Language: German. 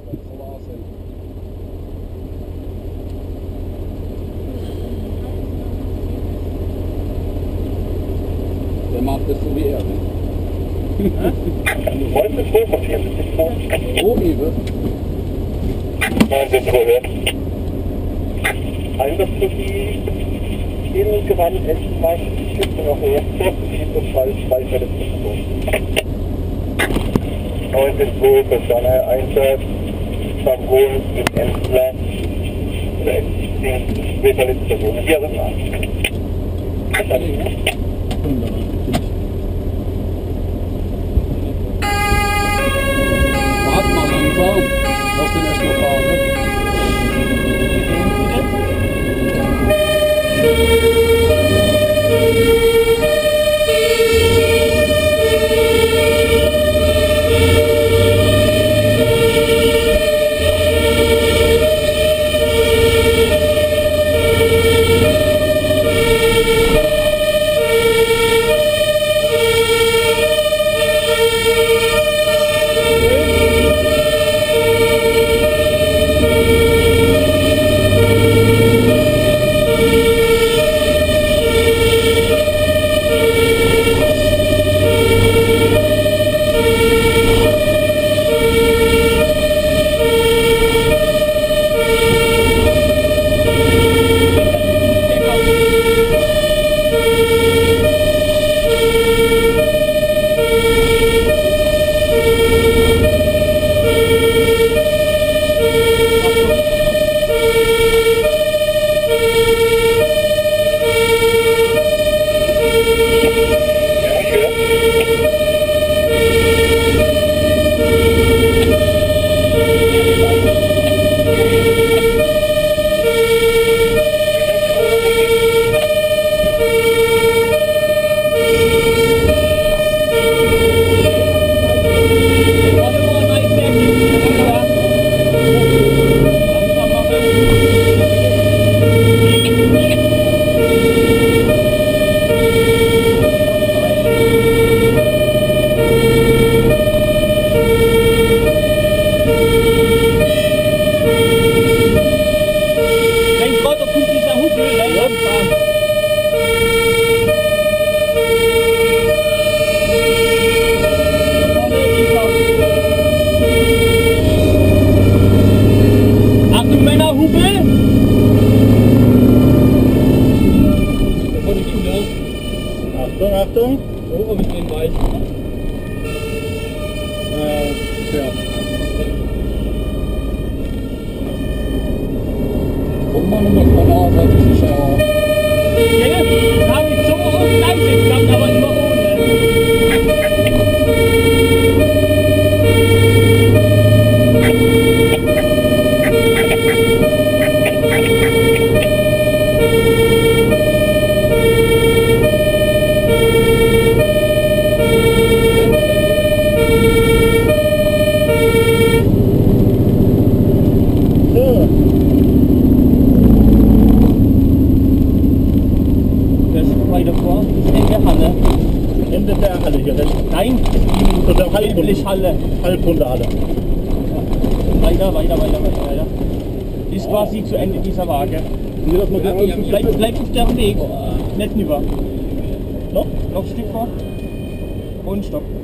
Der macht das so wie er. Wollen wir vor, was hier ist? Wo, Ewe? Nein, sind gehört. Einsatz für die Gewand, Eschenmark, Schützen noch mehr, Fall, 2 Fälle zu 9-2, Verstanden, Einsatz, Sangon, mit Endler, oder Endler, 2 Fälle zu Personen. Ja, das ist Warte mal langsam. Lass den erst mal fahren. Achtung! Oh, ob ich den weiß. Ja. Guck mal nochmal von der Seite sicher auf. Ja, habe ich so auf leise gehabt, aber immer ohne. Ende der Halle hier rechts. Nein, Oder Halle. Halbrunde Halle. Ja. Weiter. Ist quasi zu Ende dieser Waage. Nee, das mal Ja, bleib auf der Weg. Nicht rüber. Noch ein Stück vor. Und stopp.